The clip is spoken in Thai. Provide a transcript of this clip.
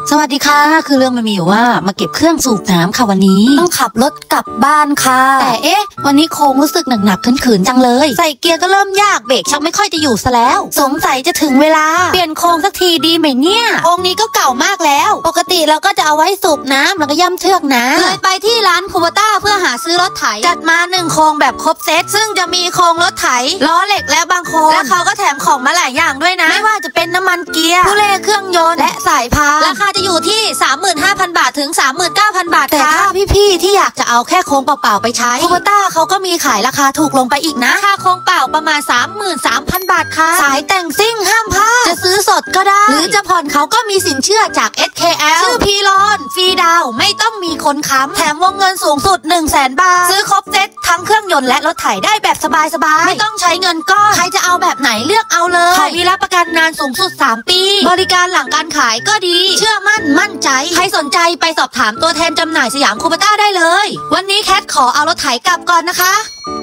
สวัสดีค่ะคือเรื่องมันมีอยู่ว่ามาเก็บเครื่องสูบน้ำค่ะวันนี้ต้องขับรถกลับบ้านค่ะแต่วันนี้โค้งรู้สึกหนักๆขืนๆจังเลยใส่เกียร์ก็เริ่มยากเบรกชักไม่ค่อยจะอยู่ซะแล้วสงสัยจะถึงเวลาเปลี่ยนโค้งสักทีดีไหมเนี่ยโค้งนี้ก็เก่ามากแล้วปกติเราก็จะเอาไว้สูบน้ำแล้วก็ย่ำเชือกนะเลยไปที่ร้านคูโบต้าเพื่อหาซื้อรถไถจัดมา1โค้งแบบครบเซตซึ่งจะมีโค้งรถไถล้อเหล็กและบางโค้งและเขาก็แถมของมาหลายอย่างด้วยนะไม่ว่าจะเป็นน้ำมันเกียร์ผู้เล่เครื่องยนต์และสายพานราคาจะอยู่ที่ 35,000 บาทถึง 39,000 บาทแต่ถ้าพี่ๆที่อยากจะเอาแค่โค้งเปล่าๆไปใช้คูโบต้าเขาก็มีขายราคาถูกลงไปอีกนะค่าโค้งเปล่าประมาณ 33,000 บาทค่ะสายแต่งซิ่งห้ามพลาดจะซื้อสดก็ได้หรือจะผ่อนเขาก็มีสินเชื่อจาก SKL ชื่อพีรอนฟรีดาวไม่ต้องมีคนค้ำแถมวงเงินสูงสุด 100,000 บาทซื้อครบเซ็ตทั้งเครื่องยนต์และรถไถได้แบบสบายๆไม่ต้องใช้เงินก้อนใครจะเอาแบบไหนเลือกเอาเลยเขามีรับประกันนานสูงสุด3 ปีบริการหลังการขายก็ดีเชื่อมั่นใจใครสนใจไปสอบถามตัวแทนจำหน่ายสยามคูโบต้าได้เลยวันนี้แคทขอเอารถไถกลับก่อนนะคะ